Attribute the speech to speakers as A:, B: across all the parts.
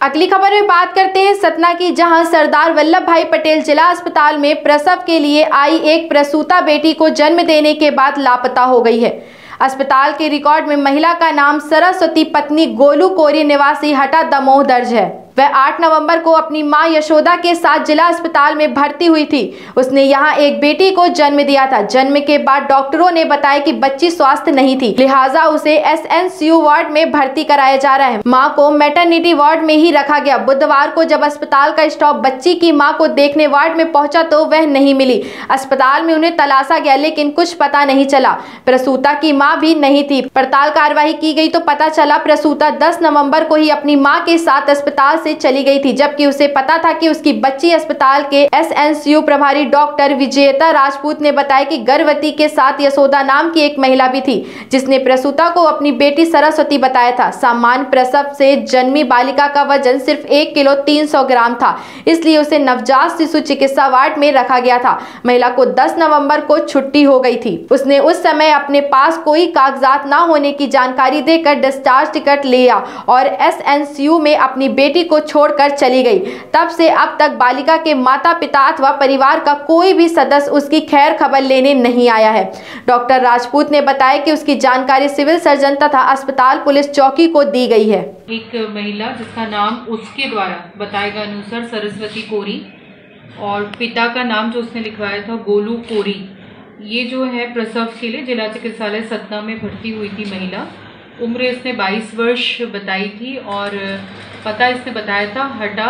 A: अगली खबर में बात करते हैं सतना की, जहां सरदार वल्लभ भाई पटेल जिला अस्पताल में प्रसव के लिए आई एक प्रसूता बेटी को जन्म देने के बाद लापता हो गई है। अस्पताल के रिकॉर्ड में महिला का नाम सरस्वती पत्नी गोलू कोरी निवासी हटा दमोह दर्ज है। वह 8 नवंबर को अपनी मां यशोदा के साथ जिला अस्पताल में भर्ती हुई थी। उसने यहां एक बेटी को जन्म दिया था। जन्म के बाद डॉक्टरों ने बताया कि बच्ची स्वस्थ नहीं थी, लिहाजा उसे SNCU वार्ड में भर्ती कराया जा रहा है। मां को मैटरनिटी वार्ड में ही रखा गया। बुधवार को जब अस्पताल का स्टाफ बच्ची की मां को देखने वार्ड में पहुंचा तो वह नहीं मिली। अस्पताल में उन्हें तलाशा गया लेकिन कुछ पता नहीं चला। प्रसूता की मां भी नहीं थी। पड़ताल कार्रवाई की गई तो पता चला प्रसूता 10 नवंबर को ही अपनी मां के साथ अस्पताल से चली गई थी, जबकि उसे पता था कि उसकी बच्ची अस्पताल के SNCU प्रभारी डॉक्टर विजेता राजपूत ने बताया कि गर्भवती के साथ यशोदा नाम की एक महिला भी थी, जिसने प्रसूता को अपनी बेटी सरस्वती बताया था। सामान्य प्रसव से जन्मी बालिका का वजन सिर्फ 1 किलो 300 ग्राम था, इसलिए उसे नवजात शिशु चिकित्सा वार्ड में रखा गया था। महिला को 10 नवंबर को छुट्टी हो गई थी। उसने उस समय अपने पास कोई कागजात न होने की जानकारी देकर डिस्चार्ज टिकट लिया और SNCU में अपनी बेटी को छोड़कर चली गई। तब से अब तक बालिका के माता पिता अथवा परिवार का कोई भी सदस्य उसकी खैर खबर लेने नहीं आया है। डॉक्टर राजपूत ने बताया कि उसकी जानकारी सिविल सर्जन तथा अस्पताल पुलिस चौकी को दी गई है।
B: एक महिला जिसका नाम उसके द्वारा बताए गए अनुसार सरस्वती कोरी और पिता का नाम जो उसने लिखवाया था गोलू कोरी, ये जो है प्रसव के लिए जिला चिकित्सालय सतना में भर्ती हुई थी महिला। उम्र इसने 22 वर्ष बताई थी और पता इसने बताया था हटा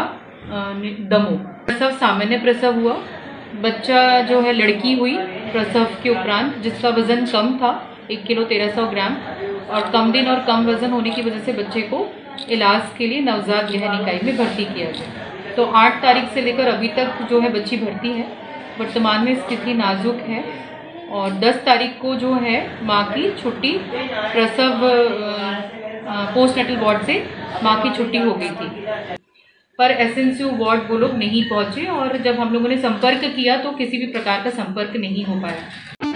B: दमोह। प्रसव सामान्य प्रसव हुआ। बच्चा जो है लड़की हुई प्रसव के उपरांत, जिसका वजन कम था 1 किलो 1300 ग्राम और कम दिन और कम वजन होने की वजह से बच्चे को इलाज के लिए नवजात गहन इकाई में भर्ती किया गया। तो 8 तारीख से लेकर अभी तक जो है बच्ची भर्ती है। वर्तमान में स्थिति नाजुक है और 10 तारीख को जो है माँ की छुट्टी प्रसव पोस्टनेटल वार्ड से माँ की छुट्टी हो गई थी, पर SNCU वार्ड वो लोग नहीं पहुँचे और जब हम लोगों ने संपर्क किया तो किसी भी प्रकार का संपर्क नहीं हो पाया।